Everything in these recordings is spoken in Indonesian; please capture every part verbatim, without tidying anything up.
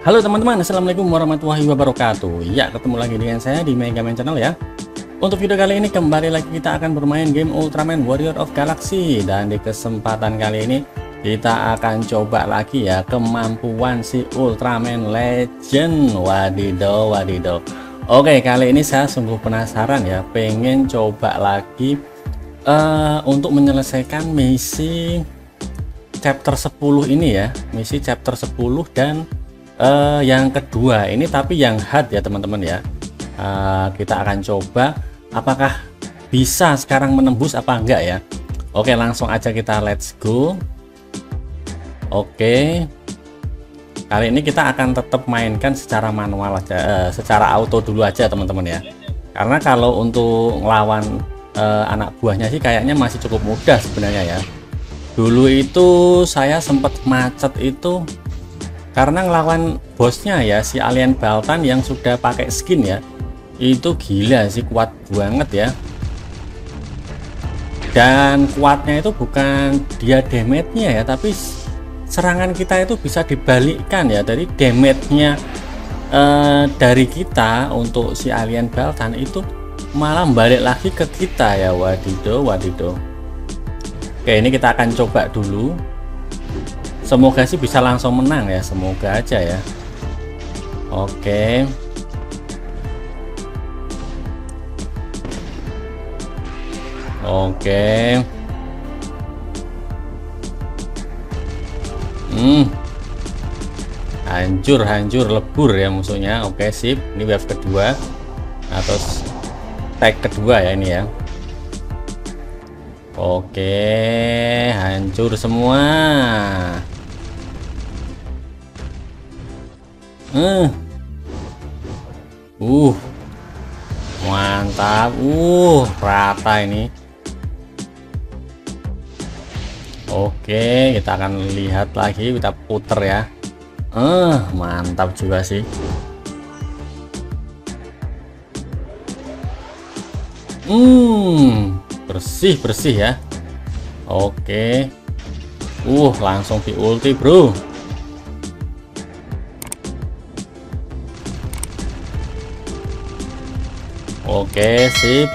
Halo teman-teman, assalamualaikum warahmatullahi wabarakatuh. Ya, ketemu lagi dengan saya di Megaman Channel ya. Untuk video kali ini kembali lagi kita akan bermain game Ultraman Warrior of Galaxy. Dan di kesempatan kali ini kita akan coba lagi ya kemampuan si Ultraman Legend. Wadidaw, wadidaw. Oke, kali ini saya sungguh penasaran ya, pengen coba lagi uh, untuk menyelesaikan misi chapter sepuluh ini ya. Misi chapter sepuluh dan Uh, yang kedua ini, tapi yang hard ya teman-teman ya. Uh, kita akan coba apakah bisa sekarang menembus apa enggak ya. Oke, langsung aja kita let's go. Oke, kali ini kita akan tetap mainkan secara manual aja, uh, secara auto dulu aja teman-teman ya, karena kalau untuk ngelawan uh, anak buahnya sih kayaknya masih cukup mudah sebenarnya ya. Dulu itu saya sempat macet itu karena ngelawan bosnya ya, si alien Baltan yang sudah pakai skin ya. Itu gila sih, kuat banget ya. Dan kuatnya itu bukan dia damage-nya ya, tapi serangan kita itu bisa dibalikkan ya. Dari damage-nya eh, dari kita untuk si alien Baltan itu malah balik lagi ke kita ya. Wadidaw, wadidaw. Oke, ini kita akan coba dulu. Semoga sih bisa langsung menang ya, semoga aja ya. Oke. Oke. Hmm. Hancur, hancur, lebur ya musuhnya. Oke, sip. Ini wave kedua atau tag kedua ya ini ya. Oke, hancur semua. Uh, uh, mantap, uh, rata ini. Oke, kita akan lihat lagi, kita puter ya. Uh, mantap juga sih. Hmm, bersih bersih ya. Oke, uh, langsung di ulti bro. Oke, sip.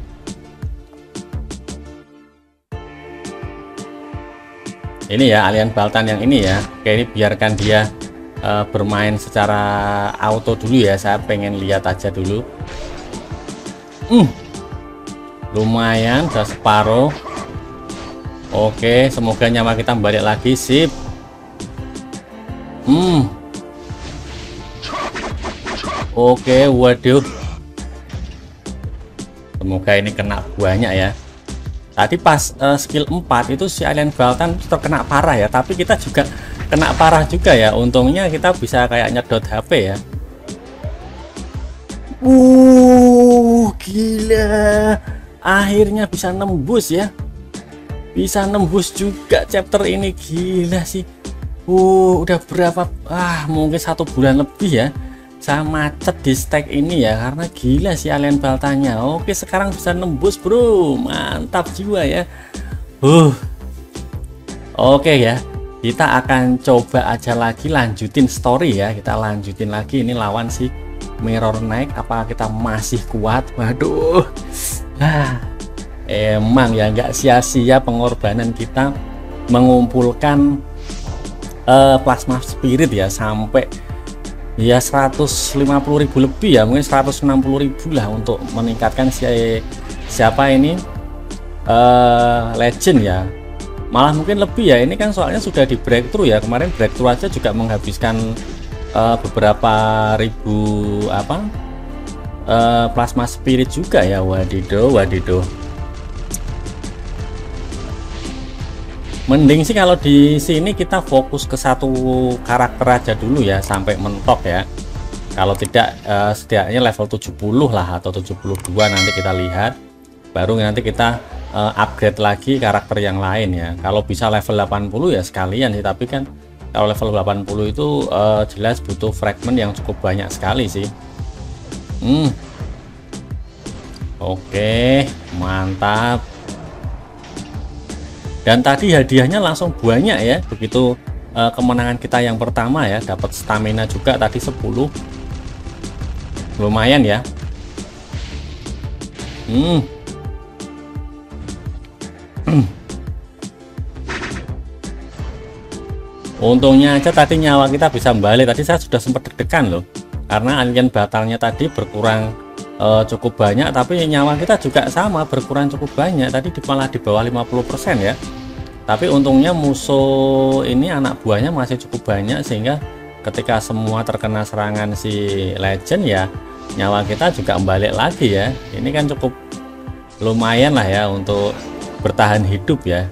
Ini ya alien Baltan yang ini ya. Oke, ini biarkan dia uh, bermain secara auto dulu ya. Saya pengen lihat aja dulu. Hmm, lumayan, udah separuh. Oke, semoga nyawa kita balik lagi. Sip. Hmm. Oke, waduh. Semoga ini kena banyak ya. Tadi pas uh, skill empat itu si alien Baltan terkena parah ya, tapi kita juga kena parah juga ya. Untungnya kita bisa kayak nyedot H P ya. Uh, gila. Akhirnya bisa nembus ya. Bisa nembus juga chapter ini, gila sih. Uh, udah berapa? Ah, mungkin satu bulan lebih ya. Saya macet di stack ini ya, karena gila si alien Baltannya. Oke, sekarang bisa nembus bro, mantap jiwa ya. Uh, oke ya, kita akan coba aja lagi lanjutin story ya. Kita lanjutin lagi ini lawan si Mirror Knight. Apa kita masih kuat? Waduh, ah, emang ya nggak sia-sia pengorbanan kita mengumpulkan uh, plasma spirit ya, sampai ya seratus lima puluh ribu lebih ya, mungkin seratus enam puluh ribu lah untuk meningkatkan si siapa ini uh, legend ya. Malah mungkin lebih ya, ini kan soalnya sudah di breakthrough ya. Kemarin breakthrough aja juga menghabiskan uh, beberapa ribu apa uh, plasma spirit juga ya. Wadidaw, wadidaw. Mending sih kalau di sini kita fokus ke satu karakter aja dulu ya sampai mentok ya. Kalau tidak eh, setidaknya level tujuh puluh lah atau tujuh puluh dua, nanti kita lihat. Baru nanti kita eh, upgrade lagi karakter yang lain ya. Kalau bisa level delapan puluh ya sekalian sih, tapi kan kalau level delapan puluh itu eh, jelas butuh fragment yang cukup banyak sekali sih. Hmm. Oke, mantap. Dan tadi hadiahnya langsung banyak ya, begitu uh, kemenangan kita yang pertama ya, dapat stamina juga tadi sepuluh. Lumayan ya. Hmm. Untungnya aja tadi nyawa kita bisa balik. Tadi saya sudah sempat deg-degan loh, karena alien batalnya tadi berkurang uh, cukup banyak, tapi nyawa kita juga sama berkurang cukup banyak. Tadi malah di bawah lima puluh persen ya. Tapi untungnya musuh ini anak buahnya masih cukup banyak, sehingga ketika semua terkena serangan si legend ya, nyawa kita juga balik lagi ya. Ini kan cukup lumayan lah ya untuk bertahan hidup ya.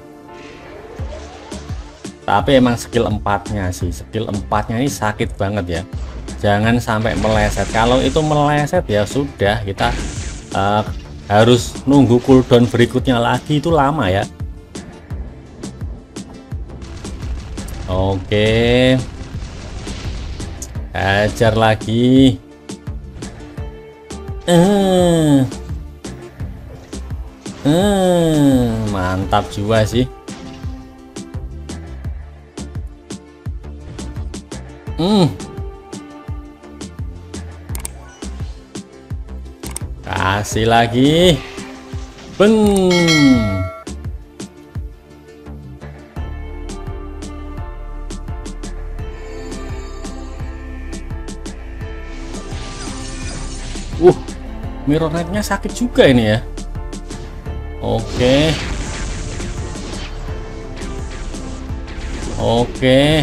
Tapi emang skill empatnya sih, skill empatnya ini sakit banget ya. Jangan sampai meleset. Kalau itu meleset ya sudah, kita uh, harus nunggu cooldown berikutnya lagi, itu lama ya. Oke, ajar lagi. Eh, eh, mantap juga sih. Hmm. Kasih lagi. Beng. Uh, mirror knight-nya sakit juga ini ya. Oke. Oke.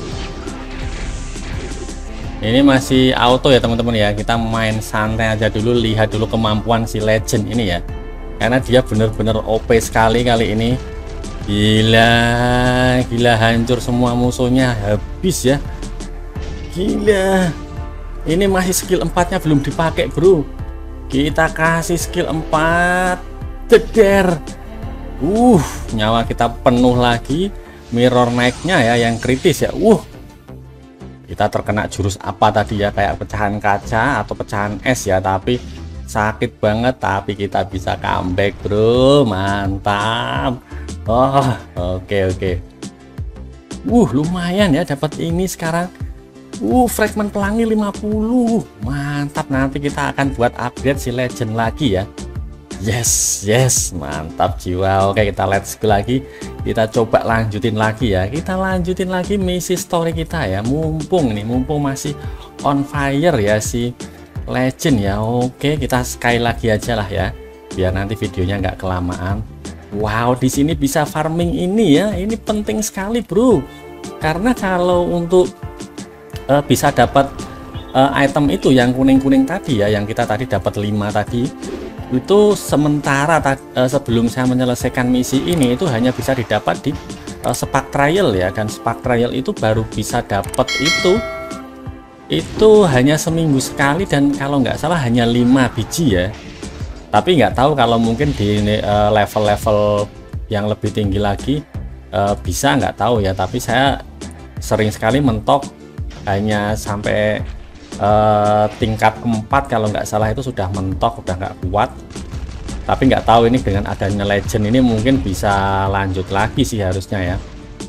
Ini masih auto ya teman-teman ya. Kita main santai aja dulu, lihat dulu kemampuan si legend ini ya. Karena dia bener-bener O P sekali kali ini. Gila, gila, hancur semua musuhnya, habis ya. Gila. Ini masih skill empatnya belum dipakai, bro. Kita kasih skill empat. Jeder. Uh, nyawa kita penuh lagi. Mirror naiknya ya yang kritis ya. Uh. Kita terkena jurus apa tadi ya, kayak pecahan kaca atau pecahan es ya, tapi sakit banget, tapi kita bisa comeback, bro. Mantap. Oh, oke okay, oke. Okay. Uh, lumayan ya dapat ini sekarang. Uh, fragmen pelangi lima puluh. Mantap, nanti kita akan buat upgrade si legend lagi ya. Yes, yes, mantap jiwa. Oke, kita let's go lagi. Kita coba lanjutin lagi ya. Kita lanjutin lagi misi story kita ya. Mumpung nih, mumpung masih on fire ya si legend ya. Oke, kita sekali lagi aja lah ya, biar nanti videonya nggak kelamaan. Wow, di sini bisa farming ini ya. Ini penting sekali, bro. Karena kalau untuk uh, bisa dapat uh, item itu yang kuning-kuning tadi ya, yang kita tadi dapat lima tadi, itu sementara uh, sebelum saya menyelesaikan misi ini itu hanya bisa didapat di uh, spark trial ya, dan spark trial itu baru bisa dapat itu itu hanya seminggu sekali, dan kalau nggak salah hanya lima biji ya. Tapi nggak tahu kalau mungkin di level-level uh, yang lebih tinggi lagi uh, bisa, nggak tahu ya. Tapi saya sering sekali mentok hanya sampai Uh, tingkat keempat kalau nggak salah, itu sudah mentok, udah nggak kuat. Tapi nggak tahu ini dengan adanya legend ini mungkin bisa lanjut lagi sih harusnya ya.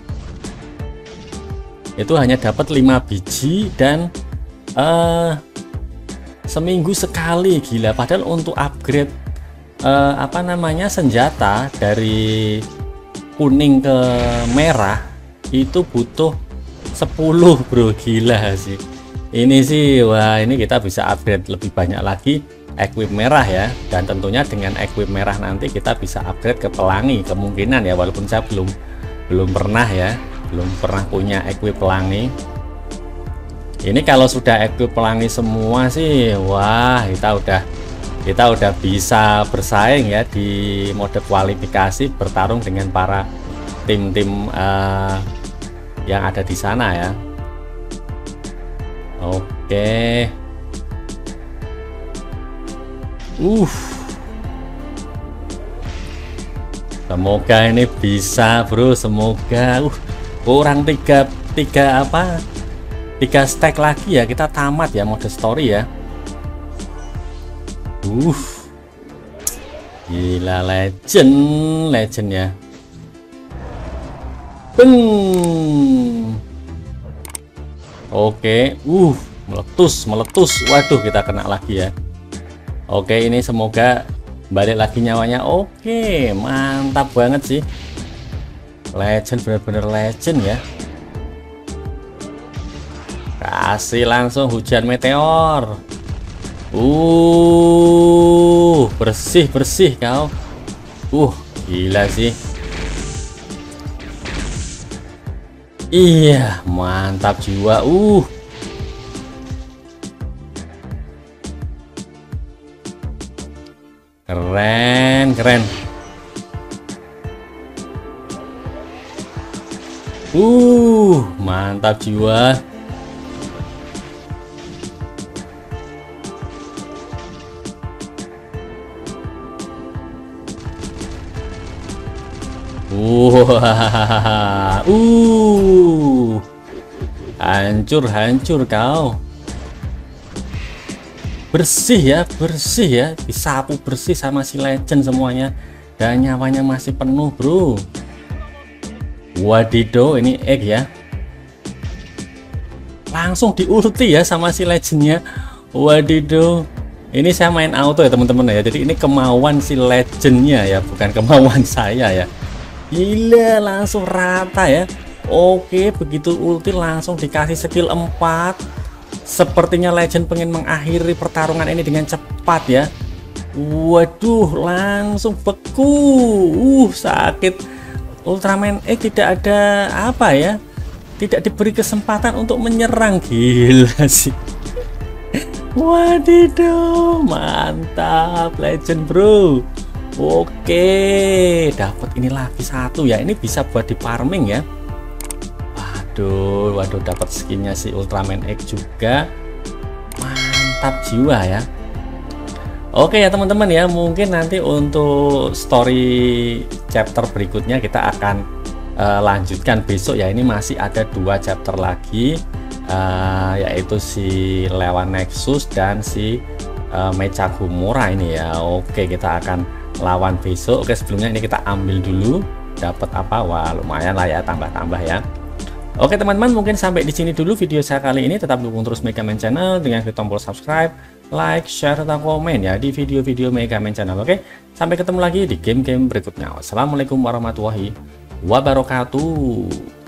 Itu hanya dapat lima biji dan uh, seminggu sekali. Gila, padahal untuk upgrade uh, apa namanya senjata dari kuning ke merah itu butuh sepuluh, bro. Gila sih. Ini sih, wah, ini kita bisa upgrade lebih banyak lagi equip merah ya, dan tentunya dengan equip merah nanti kita bisa upgrade ke pelangi kemungkinan ya, walaupun saya belum belum pernah ya, belum pernah punya equip pelangi. Ini kalau sudah equip pelangi semua sih, wah, kita udah kita udah bisa bersaing ya di mode kualifikasi, bertarung dengan para tim-tim uh, yang ada di sana ya. Oke. Uh. Semoga ini bisa, bro. Semoga. Uh. Kurang tiga tiga apa? Tiga stack lagi ya, kita tamat ya mode story ya. Uh. Gila, legend, legend ya. Beng. Oke, uh, meletus, meletus. Waduh, kita kena lagi ya. Oke, ini semoga balik lagi nyawanya. Oke, mantap banget sih. Legend, bener-bener legend ya. Kasih langsung hujan meteor. Uh, bersih-bersih kau. Uh, gila sih. Iya, mantap jiwa. Uh. Keren, keren. Uh, mantap jiwa. Wah, uh, hancur, hancur kau. Bersih ya, bersih ya, disapu bersih sama si legend semuanya, dan nyawanya masih penuh, bro. Wadido, ini egg ya. Langsung diulti ya sama si legendnya. Wadido. Ini saya main auto ya teman-teman ya. Jadi ini kemauan si legendnya ya, bukan kemauan saya ya. Gila, langsung rata ya. Oke, begitu ulti langsung dikasih skill empat. Sepertinya legend pengen mengakhiri pertarungan ini dengan cepat ya. Waduh, langsung beku. Uh, sakit. Ultraman X tidak ada apa ya? Tidak diberi kesempatan untuk menyerang. Gila sih. Wadidaw, mantap legend, bro. Oke, dapat ini lagi satu ya. Ini bisa buat di farming ya. Waduh, waduh, dapat skinnya si Ultraman X juga. Mantap jiwa ya. Oke ya teman-teman ya, mungkin nanti untuk story chapter berikutnya kita akan uh, lanjutkan besok ya. Ini masih ada dua chapter lagi, uh, yaitu si Lewan Nexus dan si uh, Mecha Gomora ini ya. Oke, kita akan lawan besok. Oke, sebelumnya ini kita ambil dulu, dapat apa? Wah, lumayan lah ya, tambah-tambah ya. Oke teman-teman, mungkin sampai di sini dulu video saya kali ini. Tetap dukung terus Megaman Channel dengan klik tombol subscribe, like, share, serta komen ya di video-video Megaman Channel. Oke, sampai ketemu lagi di game-game berikutnya. Wassalamualaikum warahmatullahi wabarakatuh.